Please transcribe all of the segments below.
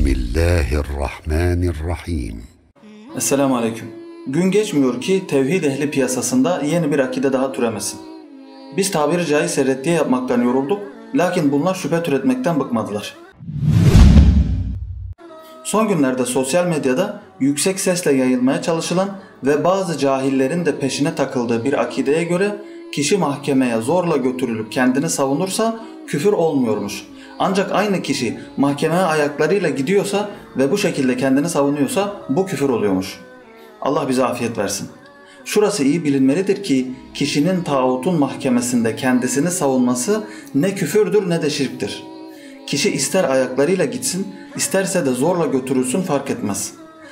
Bismillahirrahmanirrahim. Esselamu Aleyküm. Gün geçmiyor ki tevhid ehli piyasasında yeni bir akide daha türemesin. Biz tabiri caizse reddiye yapmaktan yorulduk, lakin bunlar şüphe türetmekten bıkmadılar. Son günlerde sosyal medyada yüksek sesle yayılmaya çalışılan ve bazı cahillerin de peşine takıldığı bir akideye göre kişi mahkemeye zorla götürülüp kendini savunursa küfür olmuyormuş. Ancak aynı kişi mahkemeye ayaklarıyla gidiyorsa ve bu şekilde kendini savunuyorsa bu küfür oluyormuş. Allah bize afiyet versin. Şurası iyi bilinmelidir ki kişinin tağutun mahkemesinde kendisini savunması ne küfürdür ne de şirktir. Kişi ister ayaklarıyla gitsin, isterse de zorla götürülsün fark etmez.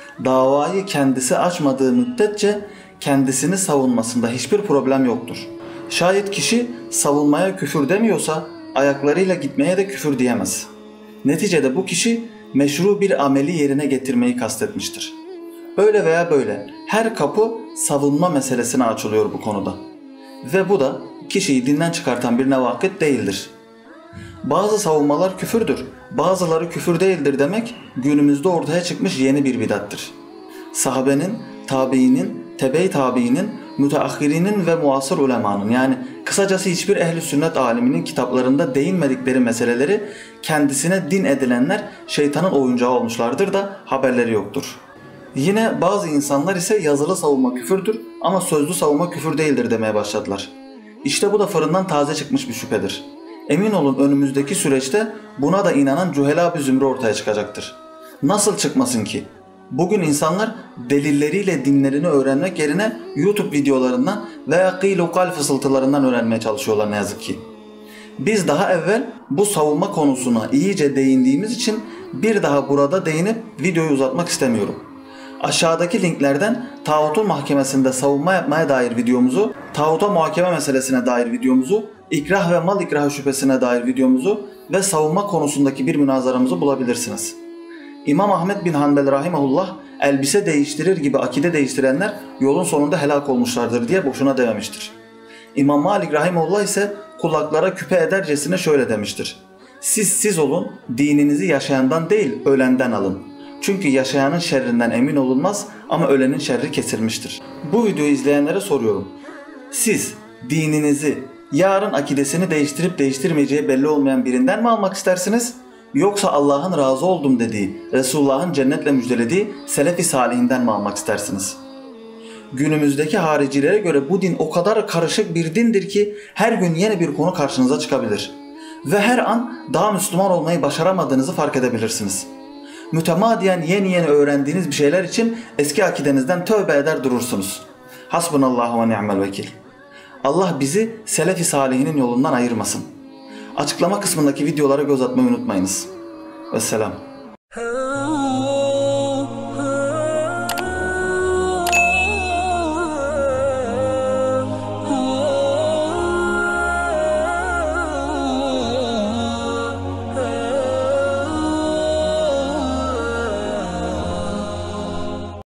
Davayı kendisi açmadığı müddetçe kendisini savunmasında hiçbir problem yoktur. Şayet kişi savunmaya küfür demiyorsa ayaklarıyla gitmeye de küfür diyemez. Neticede bu kişi meşru bir ameli yerine getirmeyi kastetmiştir. Öyle veya böyle her kapı savunma meselesine açılıyor bu konuda. Ve bu da kişiyi dinden çıkartan bir nevakit değildir. Bazı savunmalar küfürdür, bazıları küfür değildir demek günümüzde ortaya çıkmış yeni bir bidattır. Sahabenin, tabiinin, tebe-i tabiinin, müteahhirinin ve muasır ulemanın yani kısacası hiçbir ehli sünnet aliminin kitaplarında değinmedikleri meseleleri kendisine din edilenler şeytanın oyuncağı olmuşlardır da haberleri yoktur. Yine bazı insanlar ise yazılı savunma küfürdür ama sözlü savunma küfür değildir demeye başladılar. İşte bu da fırından taze çıkmış bir şüphedir. Emin olun önümüzdeki süreçte buna da inanan cühela bir zümre ortaya çıkacaktır. Nasıl çıkmasın ki? Bugün insanlar delilleriyle dinlerini öğrenmek yerine YouTube videolarından veya kıyl-u-kal fısıltılarından öğrenmeye çalışıyorlar ne yazık ki. Biz daha evvel bu savunma konusuna iyice değindiğimiz için bir daha burada değinip videoyu uzatmak istemiyorum. Aşağıdaki linklerden tağutun mahkemesinde savunma yapmaya dair videomuzu, tağuta muhakeme meselesine dair videomuzu, ikrah ve mal ikrahı şüphesine dair videomuzu ve savunma konusundaki bir münazaramızı bulabilirsiniz. İmam Ahmed bin Hanbel rahimahullah elbise değiştirir gibi akide değiştirenler yolun sonunda helak olmuşlardır diye boşuna dememiştir. İmam Malik rahimahullah ise kulaklara küpe edercesine şöyle demiştir. Siz olun, dininizi yaşayandan değil ölenden alın. Çünkü yaşayanın şerrinden emin olunmaz ama ölenin şerri kesilmiştir. Bu videoyu izleyenlere soruyorum. Siz dininizi yarın akidesini değiştirip değiştirmeyeceği belli olmayan birinden mi almak istersiniz? Yoksa Allah'ın razı oldum dediği, Resulullah'ın cennetle müjdelediği Selefi Salihinden mi almak istersiniz? Günümüzdeki haricilere göre bu din o kadar karışık bir dindir ki her gün yeni bir konu karşınıza çıkabilir. Ve her an daha Müslüman olmayı başaramadığınızı fark edebilirsiniz. Mütemadiyen yeni öğrendiğiniz bir şeyler için eski akidenizden tövbe eder durursunuz. Hasbunallahu ve ni'mel vekil. Allah bizi Selefi Salihinin yolundan ayırmasın. Açıklama kısmındaki videolara göz atmayı unutmayınız. Vesselam.